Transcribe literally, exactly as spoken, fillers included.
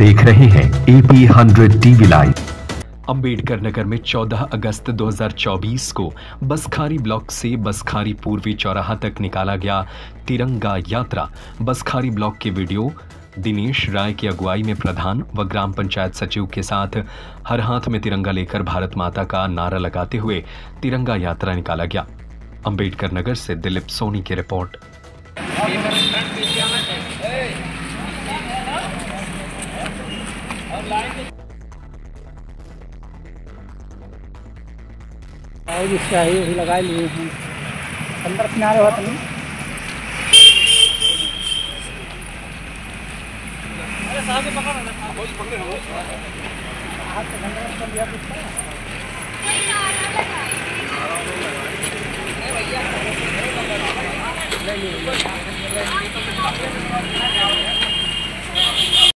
देख रहे हैं AP hundred TV live. Ambedkar Nagar में चौदह अगस्त दो हज़ार चौबीस को बसखारी ब्लॉक से बसखारी पूर्वी चौराहा तक निकाला गया तिरंगा यात्रा। बसखारी ब्लॉक के वीडियो दिनेश राय की अगुवाई में प्रधान व ग्राम पंचायत सचिव के साथ हर हाथ में तिरंगा लेकर भारत माता का नारा लगाते हुए तिरंगा यात्रा निकाला गया। अंबेडकर नगर से दिलीप सोनी की रिपोर्ट। और इसका ही वही लगा लिए हैं अंदर किनारे होते नहीं। अरे साहब पकड़ ना बहुत पकड़े हो हाथ से गंदा कर दिया कुछ ले लीजिए।